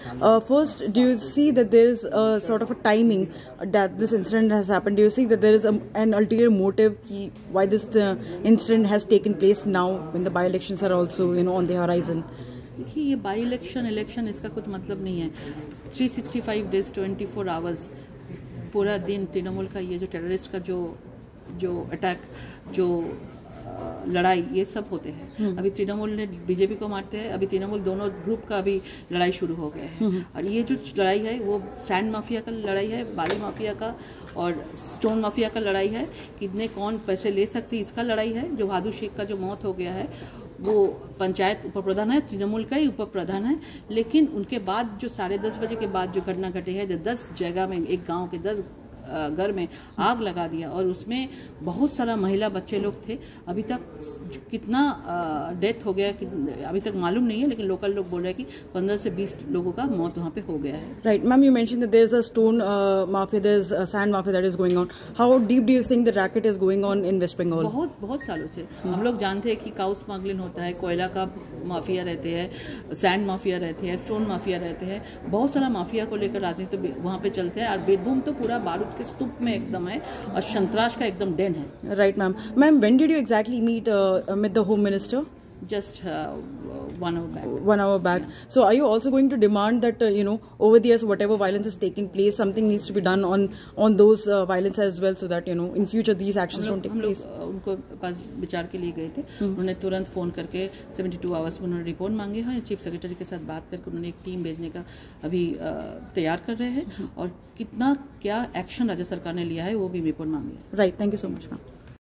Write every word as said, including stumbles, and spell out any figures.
Uh, first, do you see that there is a sort of a timing that this incident has happened? Do you see that there is a, an ulterior motive why this the incident has taken place now when the by-elections are also, you know, on the horizon? देखिए, ये by election election इसका कुछ मतलब नहीं है। Three sixty five days twenty four hours पूरा दिन तृणमूल का ये जो टेररिस्ट का जो जो अटैक जो लड़ाई ये सब होते हैं। अभी तृणमूल ने बीजेपी को मारते हैं, अभी तृणमूल दोनों ग्रुप का अभी लड़ाई शुरू हो गया है। और ये जो लड़ाई है वो सैंड माफिया का लड़ाई है, बालू माफिया का और स्टोन माफिया का लड़ाई है। कितने कौन पैसे ले सकती इसका लड़ाई है। जो बहादुर शेख का जो मौत हो गया है वो पंचायत उप प्रधान है, तृणमूल का ही उप प्रधान है। लेकिन उनके बाद जो साढ़े दस बजे के बाद जो घटना घटी है, जो दस जगह में एक गाँव के दस घर में आग लगा दिया और उसमें बहुत सारा महिला बच्चे लोग थे। अभी तक कितना डेथ हो गया कि अभी तक मालूम नहीं है, लेकिन लोकल लोग बोल रहे हैं कि पंद्रह से बीस लोगों का मौत वहाँ पे हो गया है। Right ma'am, you mention that there is a stone mafia, there is a sand mafia that is going on. How deep do you think the racket is going on in West Bengal? बहुत बहुत सालों से हम लोग जानते हैं कि cow smuggling होता है, कोयला का माफिया रहते हैं, सैंड माफिया रहते हैं, स्टोन माफिया रहते हैं। बहुत सारा माफिया को लेकर राजनीति वहाँ पे चलते हैं। और बीरभूम तो पूरा बारूद के स्तूप में एकदम है और संतराश का एकदम डेन है। Right ma'am. Ma'am, when did you exactly meet with the home minister? Just uh, one hour back. One hour back. So, are you also going to demand that uh, you know over the years, whatever violence is taking place, something needs to be done on on those uh, violence as well, so that you know in future these actions don't take place? हम लोग उनको पास विचार के लिए गए थे। उन्होंने तुरंत फोन करके बहत्तर आवर्स में उन्होंने रिपोर्ट मांगे हैं। चीफ सेक्रेटरी के साथ बात करके उन्होंने एक टीम भेजने का अभी तैयार कर रहे हैं और कितना क्या एक्शन राज्य सरकार ने लिया है वो भी रिपोर्ट मांगे। Right, thank you so much ma'am.